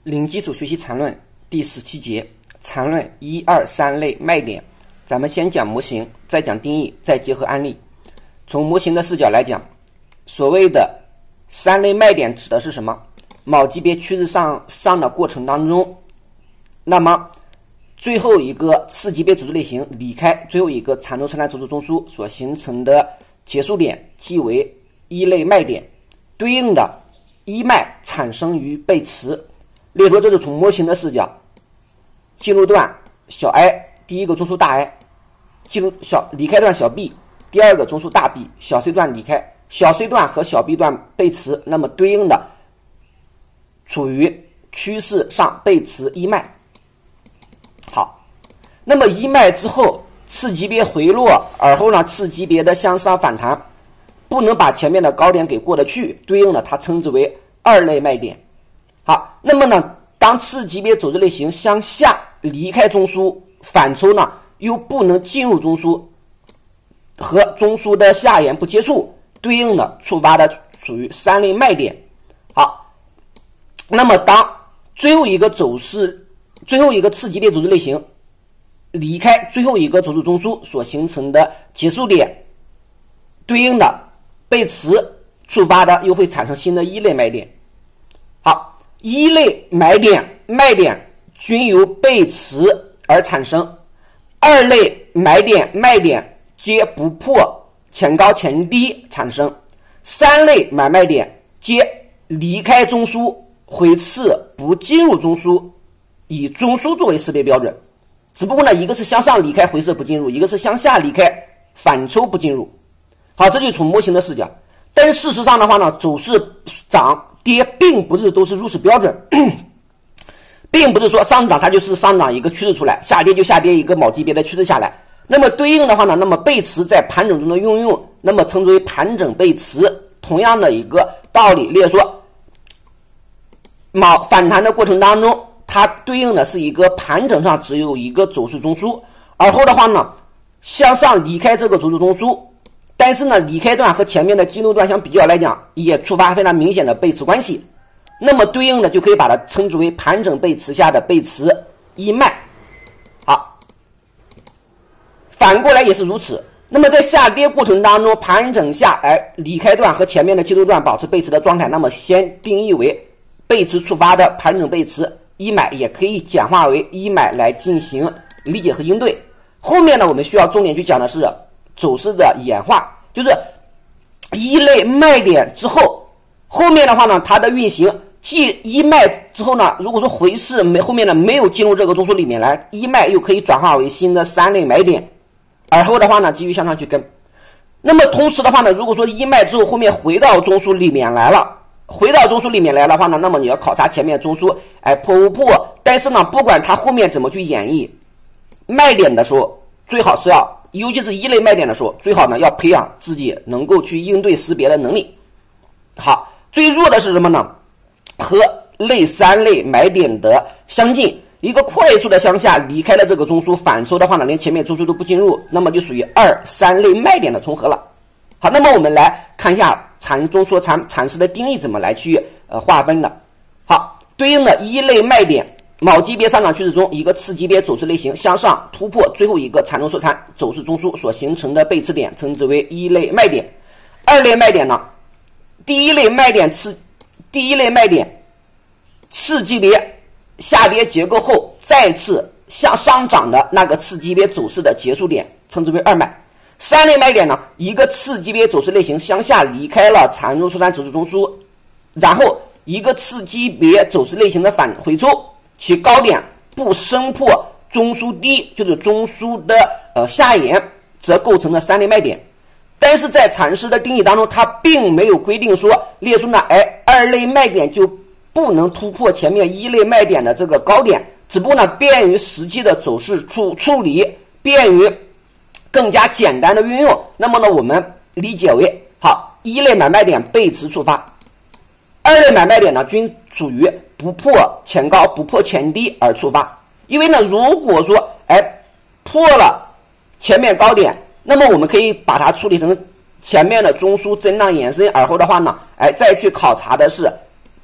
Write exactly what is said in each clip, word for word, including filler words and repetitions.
零基础学习缠论第十七节，缠论一二三类卖点。咱们先讲模型，再讲定义，再结合案例。从模型的视角来讲，所谓的三类卖点指的是什么？某级别趋势上上的过程当中，那么最后一个次级别组织类型离开最后一个缠轴测量轴数中枢所形成的结束点，即为一类卖点，对应的一脉产生于背驰。例如说，这是从模型的视角，进入段小 i， 第一个中枢大 I， 进入小离开段小 b， 第二个中枢大 B， 小 c 段离开，小 c 段和小 b 段背驰，那么对应的处于趋势上背驰一脉。好，那么一脉之后次级别回落，而后呢次级别的向上反弹，不能把前面的高点给过得去，对应的它称之为二类卖点。好，那么呢，当次级别走势类型向下离开中枢，反抽呢又不能进入中枢，和中枢的下沿不接触，对应的触发的属于三类卖点。好，那么当最后一个走势，最后一个次级别走势类型离开最后一个走势中枢所形成的结束点，对应的背驰触发的又会产生新的一类卖点。好，一类买点卖点均由背驰而产生，二类买点卖点皆不破前高前低产生，三类买卖点皆离开中枢回次不进入中枢，以中枢作为识别标准。只不过呢，一个是向上离开回撤不进入，一个是向下离开反抽不进入。好，这就从模型的视角。但是事实上的话呢，走势涨跌并不是都是如此标准，并不是说上涨它就是上涨一个趋势出来，下跌就下跌一个某级别的趋势下来。那么对应的话呢，那么背驰在盘整中的运用，那么称之为盘整背驰。同样的一个道理，例如说某反弹的过程当中，它对应的是一个盘整上只有一个走势中枢，而后的话呢向上离开这个走势中枢，但是呢离开段和前面的进入段相比较来讲也触发非常明显的背驰关系，那么对应的就可以把它称之为盘整背驰下的背驰一脉。好，反过来也是如此。那么在下跌过程当中，盘整下哎离开段和前面的进入段保持背驰的状态，那么先定义为背驰触发的盘整背驰一买，也可以简化为一买来进行理解和应对。后面呢，我们需要重点去讲的是走势的演化，就是一类卖点之后，后面的话呢，它的运行继一卖之后呢，如果说回势没后面呢没有进入这个中枢里面来，一卖又可以转化为新的三类买点，而后的话呢继续向上去跟。那么同时的话呢，如果说一卖之后后面回到中枢里面来了。回到中枢里面来的话呢，那么你要考察前面中枢哎破不破，但是呢不管它后面怎么去演绎卖点的时候，最好是要尤其是一类卖点的时候，最好呢要培养自己能够去应对识别的能力。好，最弱的是什么呢？和类三类买点的相近，一个快速的向下离开了这个中枢，反抽的话呢连前面中枢都不进入，那么就属于二三类卖点的重合了。好，那么我们来看一下缠中枢缠缠式的定义怎么来去呃划分的。好，对应的一类卖点，某级别上涨趋势中一个次级别走势类型向上突破最后一个缠中枢缠走势中枢所形成的背驰点，称之为一类卖点。二类卖点呢，第一类卖点次第一类卖点次级别下跌结构后再次向上涨的那个次级别走势的结束点，称之为二卖。三类卖点呢，一个次级别走势类型向下离开了缠中枢缠走势中枢，然后一个次级别走势类型的返回抽，其高点不升破中枢低，就是中枢的呃下沿，则构成了三类卖点。但是在缠式的定义当中，它并没有规定说列出呢，哎，二类卖点就不能突破前面一类卖点的这个高点，只不过呢，便于实际的走势处处理，便于更加简单的运用，那么呢我们理解为好，一类买卖点背驰触发，二类买卖点呢均属于不破前高不破前低而触发。因为呢如果说哎破了前面高点，那么我们可以把它处理成前面的中枢震荡延伸，而后的话呢哎再去考察的是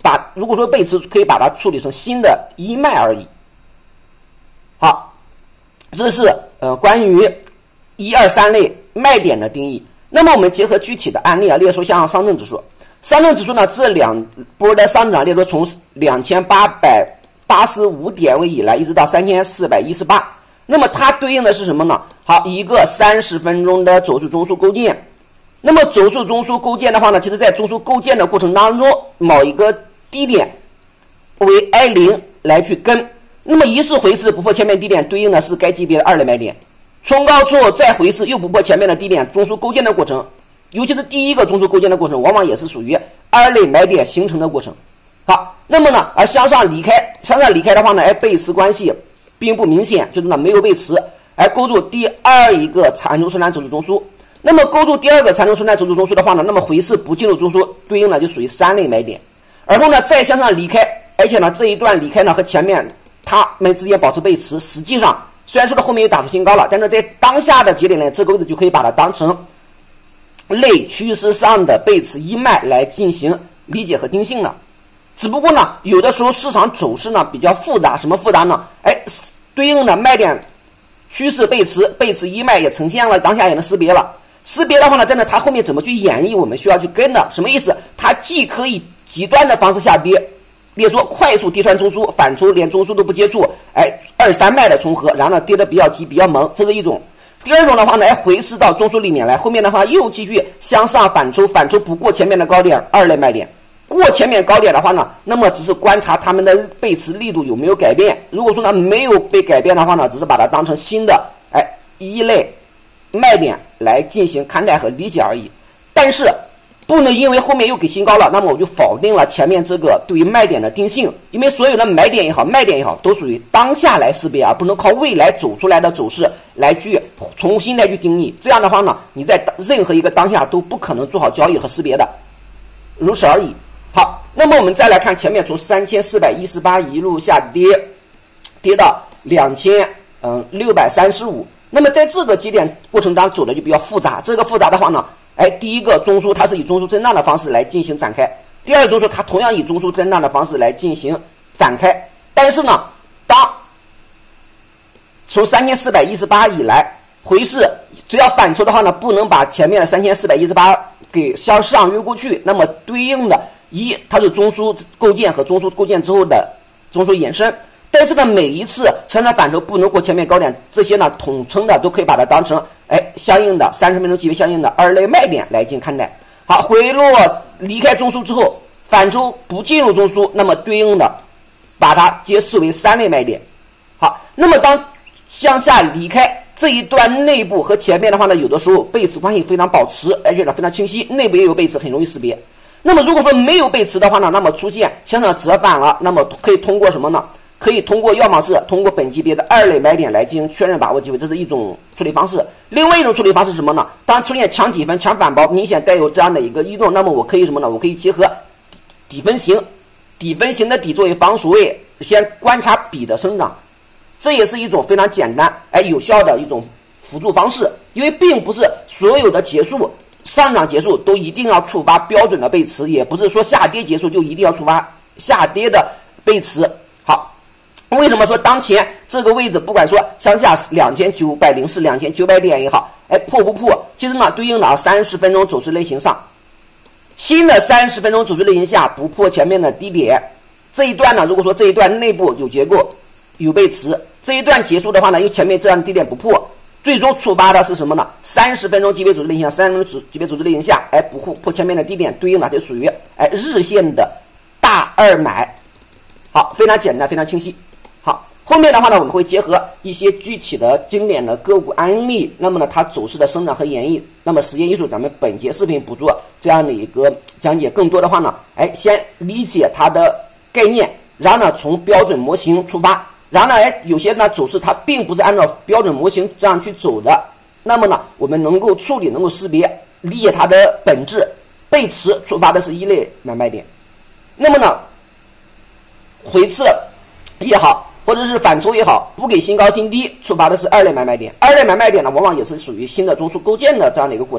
把如果说背驰，可以把它处理成新的一脉而已。好，这是呃关于一二三类卖点的定义。那么我们结合具体的案例啊，例如说像上证指数，上证指数呢这两波的上涨，例如说从两千八百八十五点位以来，一直到三千四百一十八，那么它对应的是什么呢？好，一个三十分钟的走势中枢构建。那么走势中枢构建的话呢，其实在中枢构建的过程当中，某一个低点为 I 零 来去跟，那么一次回撤不破前面低点，对应的是该级别的二类买点。冲高之后再回撤又不破前面的低点，中枢构建的过程，尤其是第一个中枢构建的过程，往往也是属于二类买点形成的过程。好，那么呢，而向上离开，向上离开的话呢，哎，背驰关系并不明显，就是呢没有背驰，而勾住第二一个缠中顺弹走势中枢。那么勾住第二个缠中顺弹走势中枢的话呢，那么回撤不进入中枢，对应呢就属于三类买点。而后呢再向上离开，而且呢这一段离开呢和前面它们之间保持背驰，实际上虽然说它后面又打出新高了，但是在当下的节点呢，这个位置就可以把它当成类趋势上的背驰一脉来进行理解和定性了。只不过呢，有的时候市场走势呢比较复杂，什么复杂呢？哎，对应的卖点趋势背驰、背驰一脉也呈现了，当下也能识别了。识别的话呢，真的它后面怎么去演绎，我们需要去跟的。什么意思？它既可以极端的方式下跌，比如说快速跌穿中枢，反抽连中枢都不接触，哎，二三脉的重合，然后呢跌得比较急比较猛，这是一种。第二种的话呢，哎，回撤到中枢里面来，后面的话又继续向上反抽，反抽不过前面的高点，二类卖点。过前面高点的话呢，那么只是观察他们的背驰力度有没有改变。如果说呢没有被改变的话呢，只是把它当成新的哎一类卖点来进行看待和理解而已。但是不能因为后面又给新高了，那么我就否定了前面这个对于卖点的定性。因为所有的买点也好，卖点也好，都属于当下来识别，而不能靠未来走出来的走势来去重新来去定义。这样的话呢，你在任何一个当下都不可能做好交易和识别的，如此而已。好，那么我们再来看前面从三千四百一十八一路下跌，跌到两千嗯六百三十五。那么在这个节点过程当中走的就比较复杂。这个复杂的话呢，哎，第一个中枢它是以中枢震荡的方式来进行展开，第二个中枢它同样以中枢震荡的方式来进行展开。但是呢，当从三千四百一十八以来回撤，只要反抽的话呢，不能把前面的三千四百一十八给向上越过去，那么对应的一，它是中枢构建和中枢构建之后的中枢延伸。但是呢，每一次向上反抽不能过前面高点，这些呢统称的都可以把它当成哎相应的三十分钟级别相应的二类卖点来进行看待。好，回落离开中枢之后，反抽不进入中枢，那么对应的把它皆视为三类卖点。好，那么当向下离开这一段内部和前面的话呢，有的时候背驰关系非常保持，而且呢非常清晰，内部也有背驰，很容易识别。那么如果说没有背驰的话呢，那么出现向上折返了，那么可以通过什么呢？可以通过要么是通过本级别的二类买点来进行确认把握机会，这是一种处理方式。另外一种处理方式是什么呢？当出现强底分、强反包，明显带有这样的一个异动，那么我可以什么呢？我可以结合底分型，底分型的底作为防守位，先观察比的生长，这也是一种非常简单而有效的一种辅助方式。因为并不是所有的结束上涨结束都一定要触发标准的背驰，也不是说下跌结束就一定要触发下跌的背驰。好，为什么说当前这个位置不管说向下两千九百零四、两千九百点也好，哎，破不破，其实呢对应到三十分钟走势类型上，新的三十分钟走势类型下不破前面的低点，这一段呢，如果说这一段内部有结构有背驰，这一段结束的话呢，因为前面这样的低点不破，最终触发的是什么呢？三十分钟级别走势类型下，三十分钟级别走势类型下，哎，不破破前面的低点，对应的就属于哎日线的大二买。好，非常简单，非常清晰。好，后面的话呢，我们会结合一些具体的经典的个股案例，那么呢，它走势的生长和演绎。那么时间因素，咱们本节视频不做这样的一个讲解。更多的话呢，哎，先理解它的概念，然后呢，从标准模型出发。然后呢，哎，有些呢走势它并不是按照标准模型这样去走的，那么呢，我们能够处理，能够识别，理解它的本质。背驰触发的是一类买卖点，那么呢，回撤也好，或者是反抽也好，不给新高新低，触发的是二类买卖点。二类买卖点呢，往往也是属于新的中枢构建的这样的一个过程。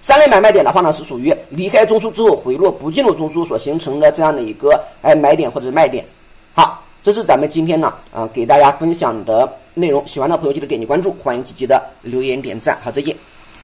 三类买卖点的话呢，是属于离开中枢之后回落不进入中枢所形成的这样的一个哎买点或者是卖点。好，这是咱们今天呢啊、呃、给大家分享的内容，喜欢的朋友记得点击关注，欢迎积极的留言点赞。好，再见。